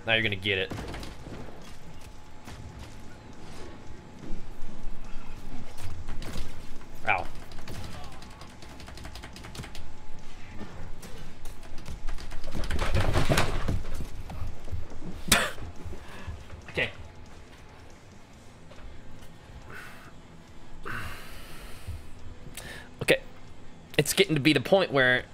Now you're gonna get it. Ow. Okay. Okay. It's getting to be the point where